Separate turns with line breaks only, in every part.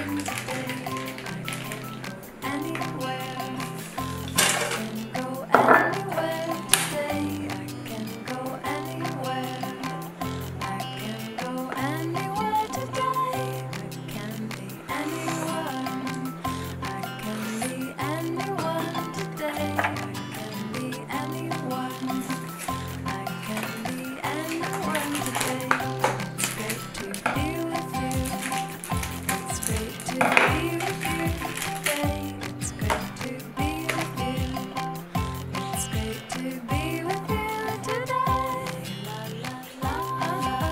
anyone today. I can go anywhere. I can go anywhere today. I can go anywhere. I can go anywhere today. I can be anyone. I can be anyone today. I can be anyone. I can be anyone today. It's great to be with you. It's great to be with you today. It's great to be with you. It's great to be with you today. La la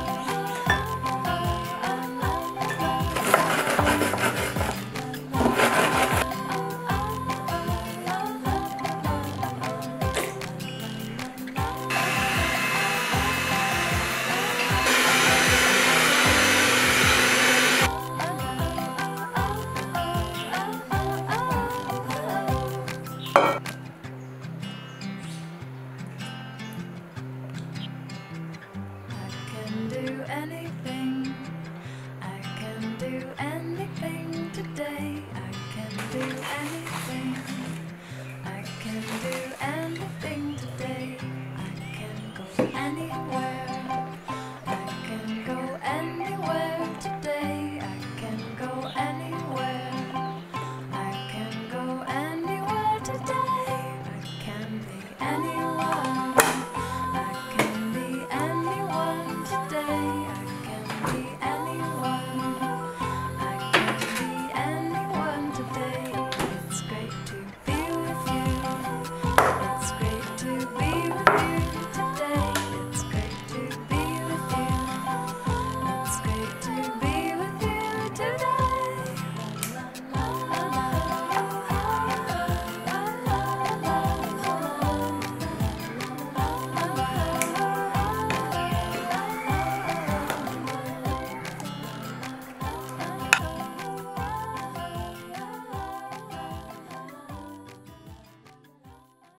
anything. I can do anything today. I can do anything.